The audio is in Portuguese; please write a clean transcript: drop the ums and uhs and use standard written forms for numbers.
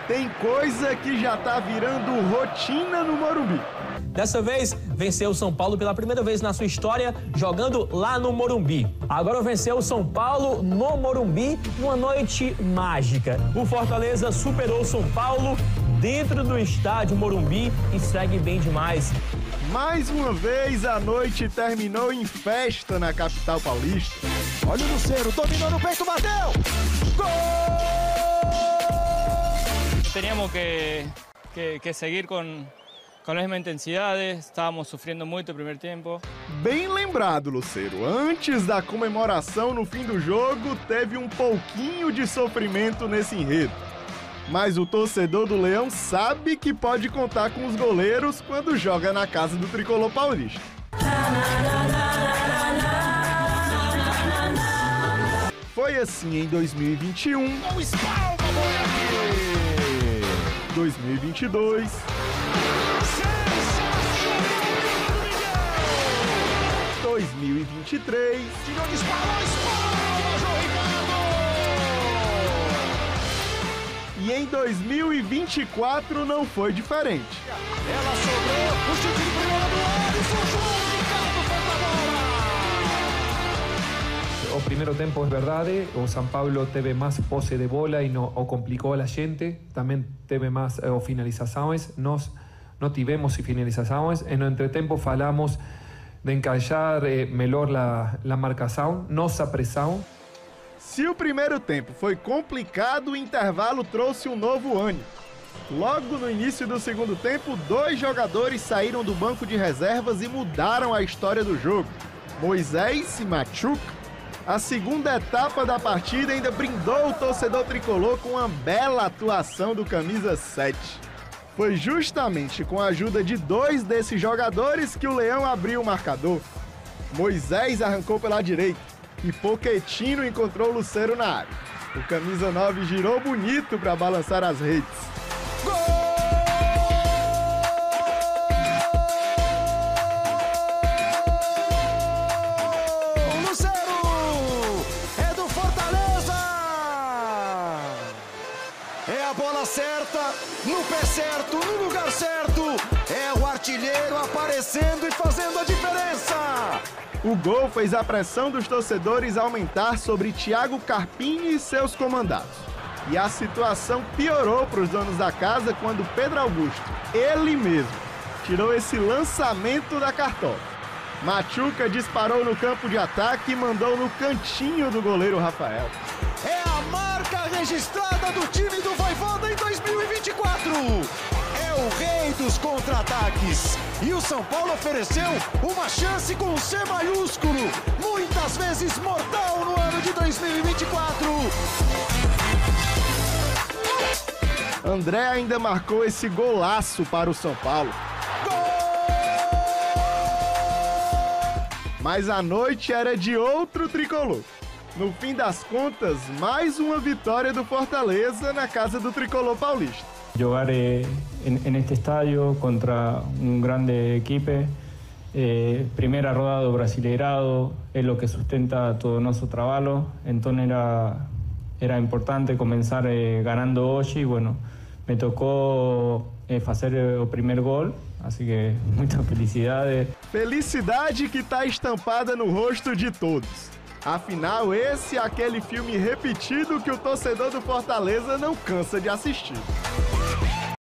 Tem coisa que já tá virando rotina no Morumbi. Dessa vez, venceu o São Paulo pela primeira vez na sua história, jogando lá no Morumbi. Agora venceu o São Paulo no Morumbi, numa noite mágica. O Fortaleza superou o São Paulo dentro do estádio Morumbi e segue bem demais. Mais uma vez, a noite terminou em festa na capital paulista. Olha o Lucero, dominou no peito, bateu! Gol! Teníamos que seguir con la misma intensidad, estábamos sufriendo mucho el primer tiempo. Bem lembrado, Lucero. Antes da comemoração no fim do jogo, teve um pouquinho de sofrimento nesse enredo. Mas o torcedor do Leão sabe que pode contar com os goleiros quando joga na casa do tricolor paulista. Foi assim em 2021, 2022, 2023 e em 2024 não foi diferente. Ela sobrou, o chute de primeira do Alisson, João Ricardo foi pra bola. O primeiro tempo é verdade, o São Paulo teve mais posse de bola e não o complicou a gente, também teve mais finalizações, nós não tivemos finalizações, e no entretempo falamos de encaixar melhor a marcação, nossa pressão. Se o primeiro tempo foi complicado, o intervalo trouxe um novo ânimo. Logo no início do segundo tempo, 2 jogadores saíram do banco de reservas e mudaram a história do jogo. Moisés e Machuca. A segunda etapa da partida ainda brindou o torcedor tricolor com uma bela atuação do camisa 7. Foi justamente com a ajuda de 2 desses jogadores que o Leão abriu o marcador. Moisés arrancou pela direita e Pochettino encontrou o Lucero na área. O camisa 9 girou bonito para balançar as redes. Gol! É a bola certa, no pé certo, no lugar certo. É o artilheiro aparecendo e fazendo a diferença. O gol fez a pressão dos torcedores aumentar sobre Thiago Carpini e seus comandados. E a situação piorou para os donos da casa quando Pedro Augusto, ele mesmo, tirou esse lançamento da cartola. Machuca disparou no campo de ataque e mandou no cantinho do goleiro Rafael. É a marca registrada do time do Vojvoda em 2024. É o rei dos contra-ataques. E o São Paulo ofereceu uma chance com C maiúsculo, muitas vezes mortal no ano de 2024. André ainda marcou esse golaço para o São Paulo. Mas a noite era de outro tricolor. No fim das contas, mais uma vitória do Fortaleza na casa do tricolor paulista. Jogar en este estadio contra un grande equipe, primera rodada do Brasileirado, é lo que sustenta todo o nosso trabalho, então era importante começar ganando hoje, e bueno, me tocou fazer o primeiro gol, assim que muita felicidade. Felicidade que está estampada no rosto de todos. Afinal, esse é aquele filme repetido que o torcedor do Fortaleza não cansa de assistir.